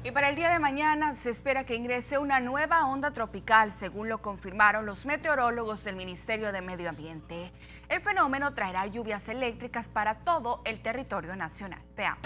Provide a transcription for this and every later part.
Y para el día de mañana se espera que ingrese una nueva onda tropical, según lo confirmaron los meteorólogos del Ministerio de Medio Ambiente. El fenómeno traerá lluvias eléctricas para todo el territorio nacional. Veamos.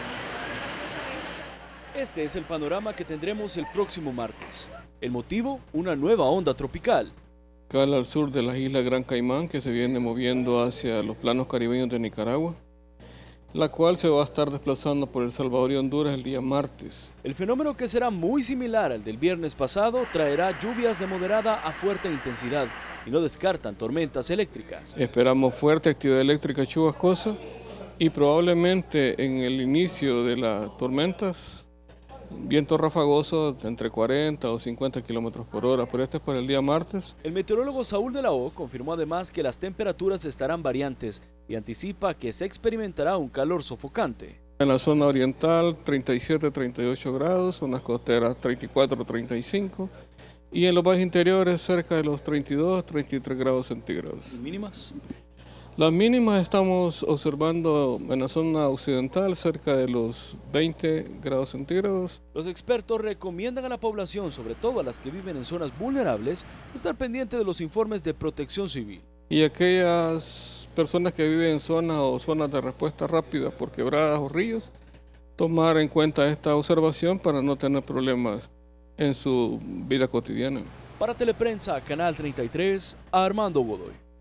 Este es el panorama que tendremos el próximo martes. El motivo, una nueva onda tropical. Al sur de las islas Gran Caimán, que se viene moviendo hacia los planos caribeños de Nicaragua, la cual se va a estar desplazando por El Salvador y Honduras el día martes. El fenómeno, que será muy similar al del viernes pasado, traerá lluvias de moderada a fuerte intensidad y no descartan tormentas eléctricas. Esperamos fuerte actividad eléctrica chubascosa y probablemente en el inicio de las tormentas, viento rafagoso de entre 40 o 50 kilómetros por hora, pero este es para el día martes. El meteorólogo Saúl de la O confirmó además que las temperaturas estarán variantes y anticipa que se experimentará un calor sofocante. En la zona oriental 37-38 grados, zonas costeras 34-35 y en los valles interiores cerca de los 32-33 grados centígrados. ¿Y mínimas? Las mínimas estamos observando en la zona occidental cerca de los 20 grados centígrados. Los expertos recomiendan a la población, sobre todo a las que viven en zonas vulnerables, estar pendiente de los informes de Protección Civil. Y aquellas personas que viven en zonas de respuesta rápida por quebradas o ríos, tomar en cuenta esta observación para no tener problemas en su vida cotidiana. Para Teleprensa, Canal 33, Armando Godoy.